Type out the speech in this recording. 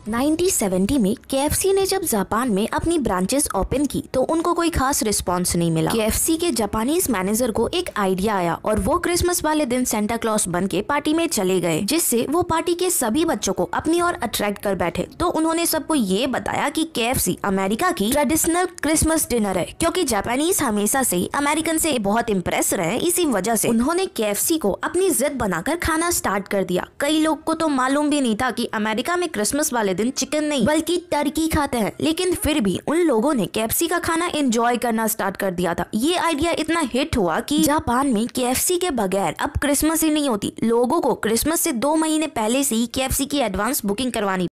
1970 में केएफसी ने जब जापान में अपनी ब्रांचेस ओपन की तो उनको कोई खास रिस्पांस नहीं मिला। केएफसी के जापानीज मैनेजर को एक आइडिया आया और वो क्रिसमस वाले दिन सेंटा क्लॉस बन के पार्टी में चले गए, जिससे वो पार्टी के सभी बच्चों को अपनी ओर अट्रैक्ट कर बैठे। तो उन्होंने सबको ये बताया कि केएफसी अमेरिका की ट्रेडिशनल क्रिसमस डिनर है, क्योंकि जापानीज हमेशा से अमेरिकन से बहुत इम्प्रेस रहे। इसी वजह से उन्होंने केएफसी को अपनी जिद बनाकर खाना स्टार्ट कर दिया। कई लोग को तो मालूम भी नहीं था कि अमेरिका में क्रिसमस वाले दिन चिकन नहीं बल्कि टर्की खाते हैं, लेकिन फिर भी उन लोगों ने केएफसी का खाना एंजॉय करना स्टार्ट कर दिया था। ये आइडिया इतना हिट हुआ कि जापान में केएफसी के बगैर अब क्रिसमस ही नहीं होती। लोगों को क्रिसमस से 2 महीने पहले से ही केएफसी की एडवांस बुकिंग करवानी